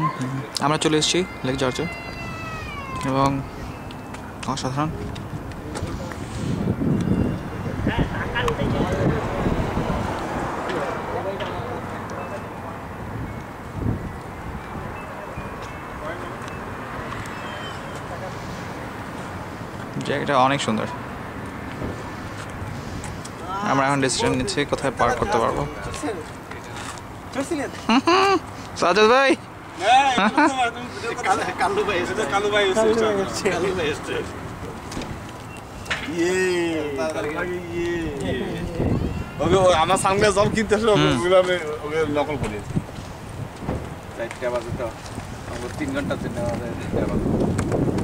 আমরা চলে এসেছি লেক জর্জে এবং অসাধারণ। জায়গাটা অনেক সুন্দর। আমরা এখন ডিসিশন নিচ্ছি কোথায় পার্ক করতে পারবো। সাজাদ ভাই আমার সামনে জল কিনতে নকল করেছি 4টা বাজে তো 3 ঘন্টার জন্য